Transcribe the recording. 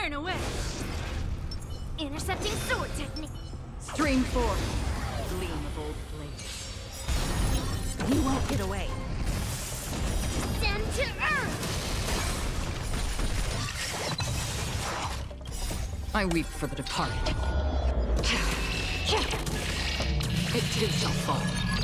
Turn away. Intercepting sword technique. Stream forth, gleam of old blades. You won't get away. Descend to earth. I weep for the departed. It too shall fall.